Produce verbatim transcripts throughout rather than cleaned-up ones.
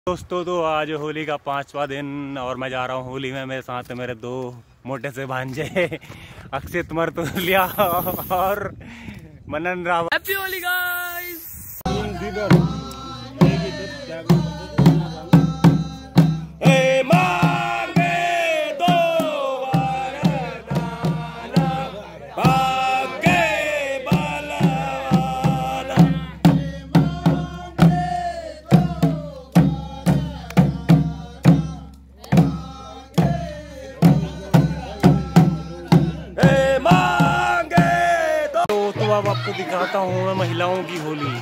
दोस्तों तो आज होली का पांचवा दिन और मैं जा रहा हूँ होली में। मेरे साथ मेरे दो मोटे से भांजे अक्षित मर्तुलिया और मनन राव। Happy Holi guys. अब आपको दिखाता हूँ मैं महिलाओं की होली।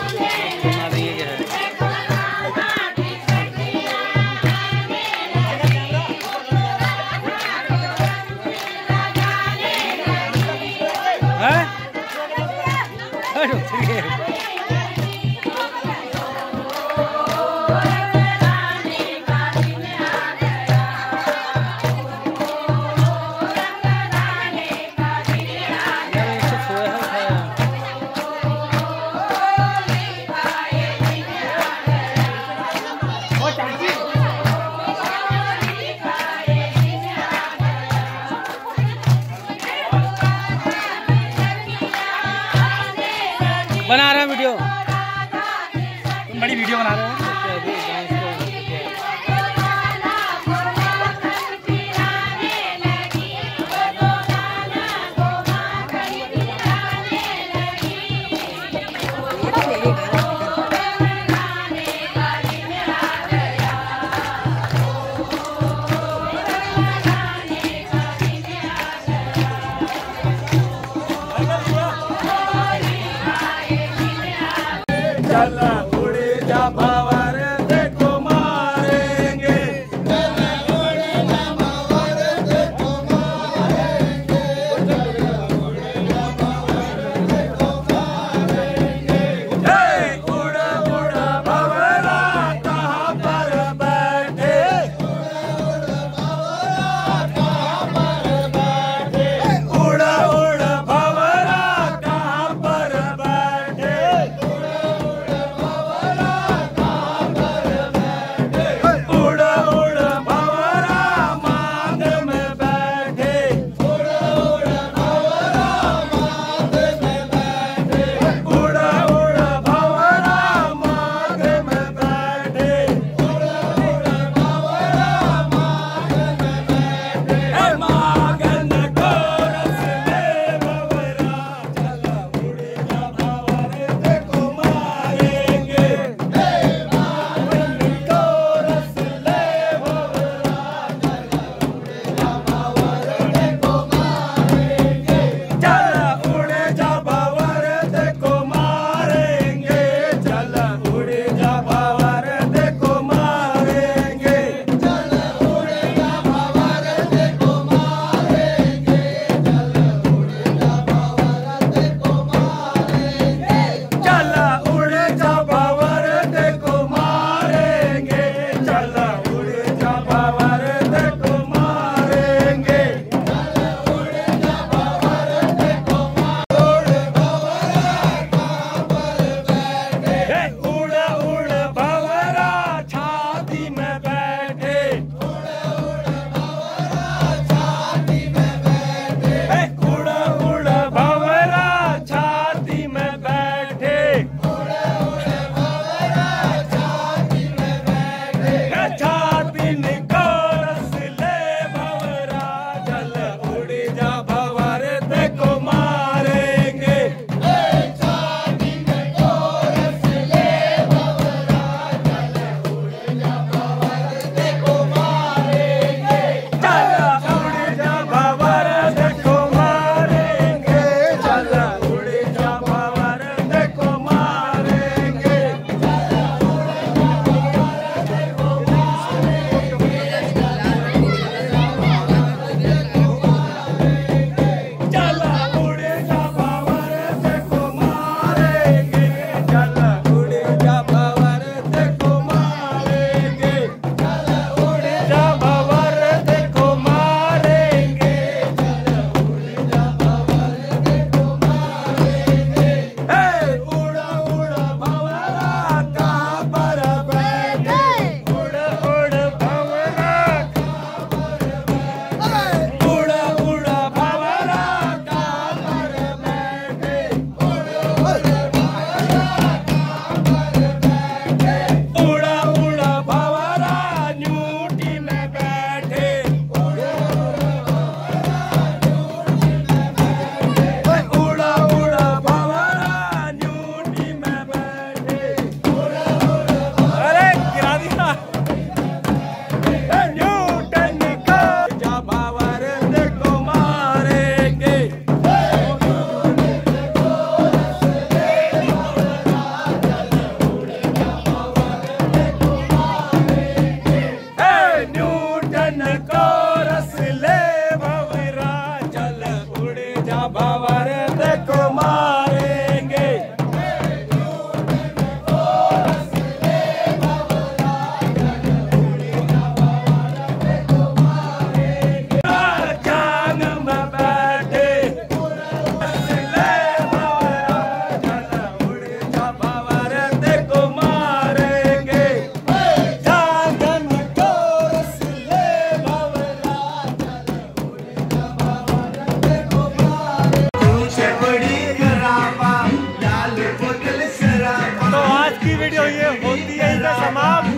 बना रहे हैं वीडियो, तुम बड़ी वीडियो बना रहे हो। चला उड़े जा भंवर देखो मारेंगे, चला उड़े जा भंवर देखो मारेंगे, चला उड़े जा भंवर देखो मारेंगे। हे उड़ा उड़ा भंवरा कहाँ पर बैठे, उड़ा उड़ा भंवरा कहाँ पर बैठे, उड़ा उड़ा भंवरा कहाँ पर बैठे। की वीडियो ये होती है इसमें समाप्त।